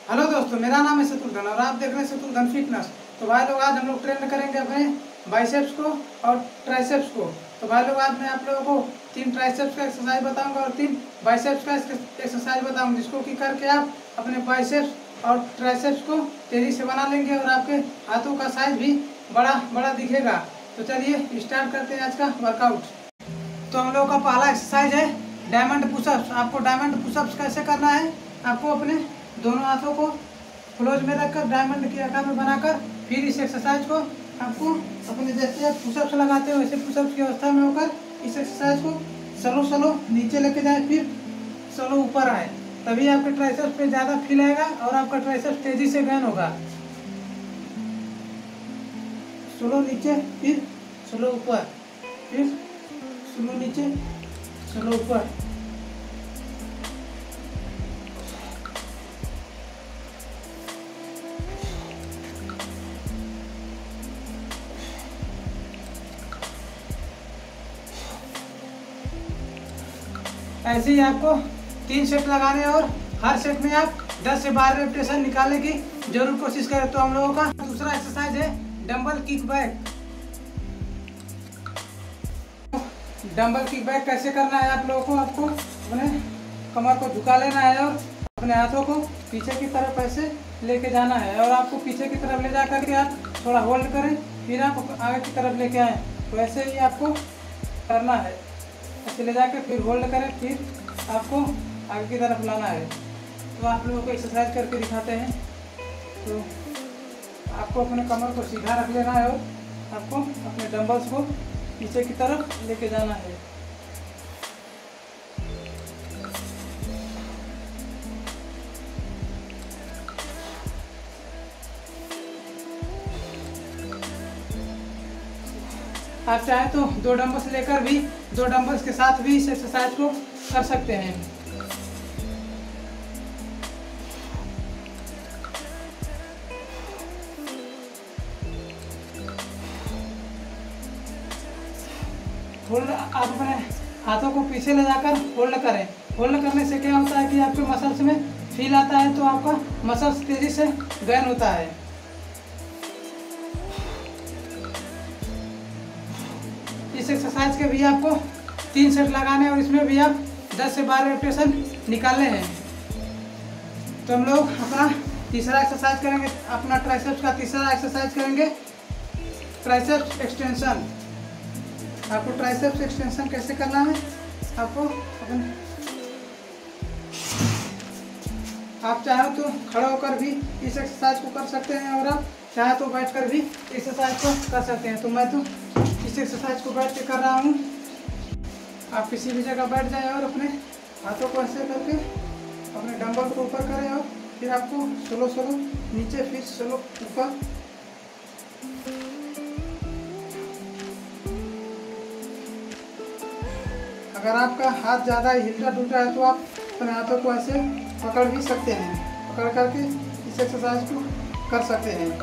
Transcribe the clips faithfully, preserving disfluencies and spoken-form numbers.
Hello दोस्तों, मेरा नाम है शत्रुघ्न और आप देख रहे हैं शत्रुघ्न फिटनेस। तो भाई लोग आज हम लोग ट्रेन करेंगे अपने बाइसेप्स को और ट्राइसेप्स को। तो भाई लोग आज मैं आप लोगों को तीन ट्राइसेप्स का एक्सरसाइज बताऊंगा और तीन बाइसेप्स का एक्सरसाइज बताऊंगा, जिसको कि करके आप अपने बाइसेप्स और ट्राइसेप्स को तेजी से बना लेंगे और आपके हाथों का साइज भी बड़ा बड़ा दिखेगा। तो चलिए स्टार्ट करते हैं आज का वर्कआउट। तो हम लोगों का पहला एक्सरसाइज है डायमंड पुशअप्स। आपको डायमंड पुशअप्स कैसे करना है, आपको अपने दोनों हाथों को क्लोज में रखकर डायमंड के आकार में बनाकर फिर इस एक्सरसाइज को आपको अपने जैसे आप पुशअप्स लगाते हो वैसे पुशअप्स की अवस्था में होकर इस एक्सरसाइज को स्लो स्लो नीचे लेके जाए, फिर स्लो ऊपर आए, तभी आपके ट्राइसेप्स पे ज़्यादा फील आएगा और आपका ट्राइसेप्स तेजी से गेन होगा। स्लो नीचे, फिर स्लो ऊपर, फिर स्लो नीचे, स्लो ऊपर। ऐसे ही आपको तीन सेट लगाने और हर सेट में आप दस से बारह रेपिटेशन निकालने की जरूर कोशिश करें। तो हम लोगों का दूसरा एक्सरसाइज है dumbbell kick back. Dumbbell kick back कैसे करना है आप लोगों को, आपको अपने कमर को झुका लेना है और अपने हाथों को पीछे की तरफ ऐसे लेके जाना है और आपको पीछे की तरफ ले जा करके आप थोड़ा होल्ड करें, फिर आप आगे की तरफ लेके आएँ। तो ऐसे ही आपको करना है, ऐसे ले जाकर फिर होल्ड करें, फिर आपको आगे की तरफ लाना है। तो आप लोगों को एक्सरसाइज करके दिखाते हैं। तो आपको अपने कमर को सीधा रख लेना है और आपको अपने डंबल्स को पीछे की तरफ लेके जाना है। आप चाहे तो दो डंबल्स लेकर भी दो डंबल्स के साथ भी इस एक्सरसाइज को कर सकते हैं। होल्ड, आप अपने हाथों को पीछे ले जाकर होल्ड करें। होल्ड करने से क्या होता है कि आपके मसल्स में फील आता है, तो आपका मसल्स तेजी से गेन होता है। इस एक्सरसाइज के भी आपको तीन सेट लगाने और इसमें भी आप दस से बारह रेपिटेशन निकालने हैं। तो हम लोग अपना तीसरा एक्सरसाइज करेंगे, अपना ट्राइसेप्स का तीसरा एक्सरसाइज करेंगे ट्राइसेप्स एक्सटेंशन। आपको ट्राइसेप्स एक्सटेंशन कैसे करना है, आपको अपन आप चाहो तो खड़ा होकर भी इस एक्सरसाइज को कर सकते हैं और आप चाहे तो बैठकर भी एक्सरसाइज को कर सकते हैं। तो मैं तो इस एक्सरसाइज को बैठ के कर रहा हूँ। आप किसी भी जगह बैठ जाएं और अपने हाथों को ऐसे करके अपने डंबल को ऊपर करें और फिर आपको स्लो स्लो नीचे, फिर स्लो ऊपर। अगर आपका हाथ ज़्यादा हिलता डुलता है तो आप अपने हाथों को ऐसे पकड़ भी सकते हैं, पकड़ करके इस एक्सरसाइज को कर सकते हैं।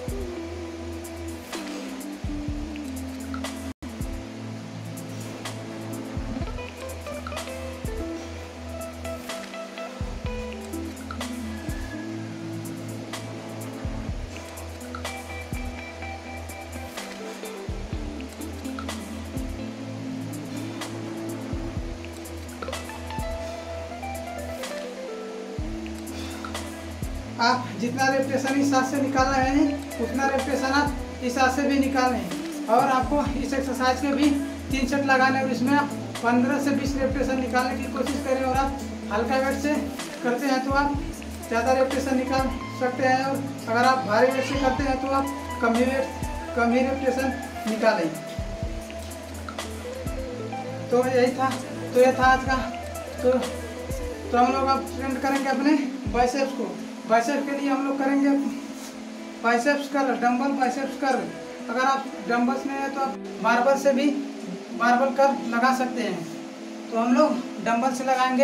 आप जितना रेपिटेशन इस हाथ से निकाल रहे हैं उतना रेपिटेशन आप इस हाथ से भी निकाल रहे हैं। और आपको इस एक्सरसाइज के भी तीन सेट लगाने और इसमें आप पंद्रह से बीस रेपिटेशन निकालने की कोशिश करें। और आप हल्का वेट से करते हैं तो आप ज़्यादा रेपिटेशन निकाल सकते हैं, और अगर आप भारी वेट से करते हैं तो आप कम ही वेट कम ही रेपिटेशन निकालें। तो यही था तो यह था आज का। तो तो हम लोग अब ट्रेंड करेंगे अपने बाइसेप्स को। बाइसेप्स के लिए हम लोग करेंगे बाइसेप्स कर, डंबल बाइसेप्स कर। अगर आप डंबल्स में है तो आप बारबल से भी बारबल कर लगा सकते हैं। तो हम लोग डंबल से लगाएंगे।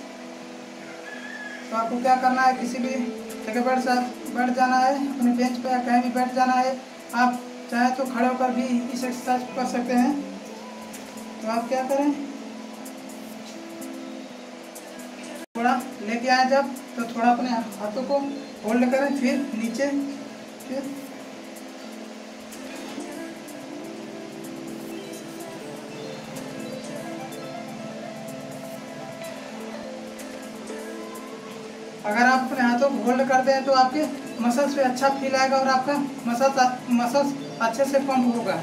तो आपको क्या करना है, किसी भी जगह बैठ बैठ जाना है, अपने बेंच पे या कहीं भी बैठ जाना है। आप चाहे तो खड़े होकर भी इस एक्सरसाइज कर सकते हैं। तो आप क्या करें, थोड़ा लेके आए जब, तो थोड़ा अपने हाथों को होल्ड करें, फिर नीचे, फिर अगर आप अपने हाथों को होल्ड करते हैं तो आपके मसल्स पे अच्छा फील आएगा और आपका मसल्स मसल्स अच्छे से पंप होगा।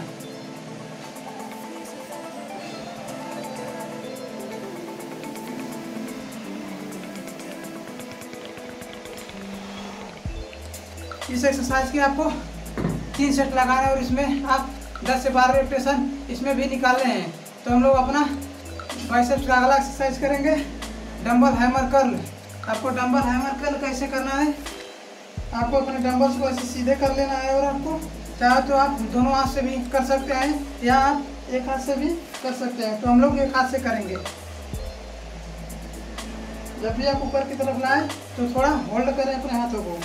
इस एक्सरसाइज के आपको तीन सेट लगाना है और इसमें आप दस से बारह रेपिटेशन इसमें भी निकालने हैं। तो हम लोग अपना बाइसेप्स का अगला एक्सरसाइज करेंगे, डंबल हैमर कर्ल। आपको डंबल हैमर कर्ल कैसे करना है, आपको अपने डंबल्स को ऐसे सीधे कर लेना है और आपको चाहे तो आप दोनों हाथ से भी कर सकते हैं या आप एक हाथ से भी कर सकते हैं। तो हम लोग एक हाथ से करेंगे। जब भी आप ऊपर की तरफ लाएं तो थोड़ा होल्ड करें अपने हाथों को।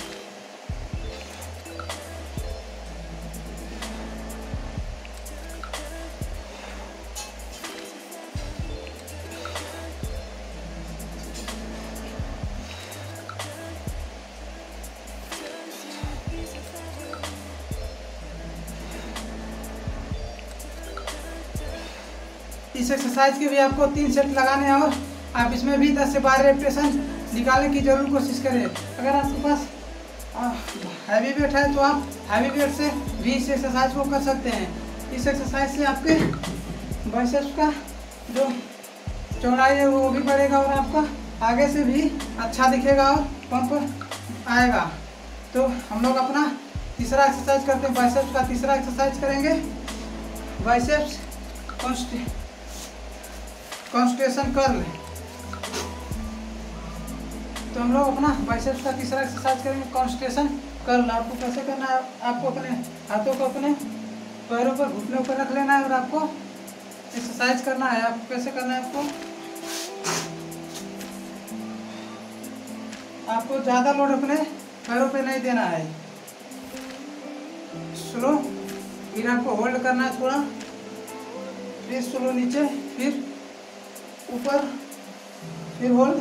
इस एक्सरसाइज के भी आपको तीन सेट लगाने हैं और आप इसमें भी दस से बारह रेपिटेशन निकालने की जरूर कोशिश करें। अगर आपके पास हैवी वेट है तो आप हैवी वेट से भी इस एक्सरसाइज को कर सकते हैं। इस एक्सरसाइज से आपके बाइसेप्स का जो चौड़ाई है वो भी बढ़ेगा और आपका आगे से भी अच्छा दिखेगा और पंप आएगा। तो हम लोग अपना तीसरा एक्सरसाइज करते हैं, बाइसेप्स का तीसरा एक्सरसाइज करेंगे, बाइसेप्स कॉन्स्ट्रेशन कर्ल। तो हम लोग अपना बाइसेप्स का तीसरा एक्सरसाइज करेंगे, कॉन्स्ट्रेशन कर्ल। आपको कैसे करना है, आपको अपने हाथों को अपने पैरों पर घुटनों पर रख लेना है और आपको एक्सरसाइज करना है। आपको कैसे करना है, आपको आपको ज़्यादा लोड अपने पैरों पे नहीं देना है, स्लो। फिर आपको होल्ड करना है थोड़ा, फिर स्लो नीचे, फिर ऊपर, फिर होल्ड।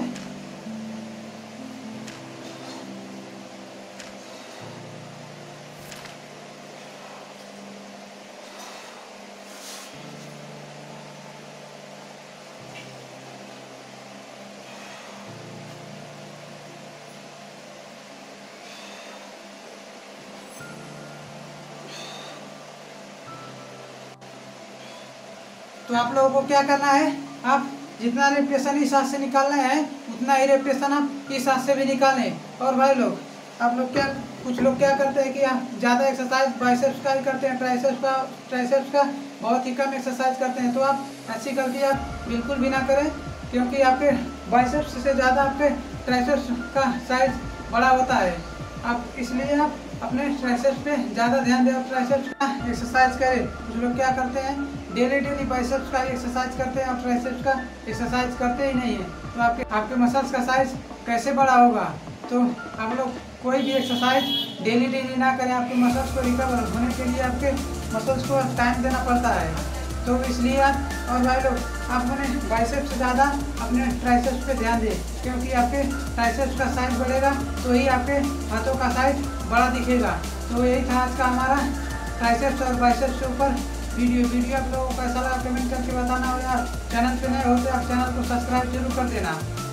तो आप लोगों को क्या करना है, आप जितना रेपिटेशन इस हाथ से निकालना है उतना ही रेपिटेशन आप इस हाथ से भी निकालें। और भाई लोग, आप लोग क्या कुछ लोग क्या करते हैं कि आप ज़्यादा एक्सरसाइज बाइसेप्स का ही करते हैं, ट्राइसेप्स का ट्राइसेप्स का बहुत ही कम एक्सरसाइज करते हैं। तो आप ऐसी गलती आप बिल्कुल भी ना करें, क्योंकि आपके बाइसेप्स से ज़्यादा आपके ट्राइसेप्स का साइज बड़ा होता है। आप इसलिए आप अपने ट्राइसेप्स पे ज़्यादा ध्यान दें और ट्राइसेप्स का एक्सरसाइज करें। कुछ लोग क्या करते हैं, डेली डेली बाइसेप्स का एक्सरसाइज करते हैं और ट्राइसेप्स का एक्सरसाइज करते ही नहीं है। तो आपके आपके मसल्स का साइज कैसे बड़ा होगा। तो आप लोग कोई भी एक्सरसाइज डेली डेली ना करें। आपके मसल्स को रिकवर होने के लिए आपके मसल्स को टाइम देना पड़ता है। तो इसलिए आप और भाई लोग आप अपने बाइसेप्स से ज़्यादा अपने ट्राइसेप्स पे ध्यान दें, क्योंकि आपके ट्राइसेप्स का साइज बढ़ेगा तो ही आपके हाथों का साइज बड़ा दिखेगा। तो यही था आज का हमारा ट्राइसेप्स और बाइसेप्स के ऊपर वीडियो वीडियो आप लोगों को कैसा लगा कमेंट करके बताना। और यार चैनल पे नए हो तो आप चैनल को सब्सक्राइब जरूर कर देना।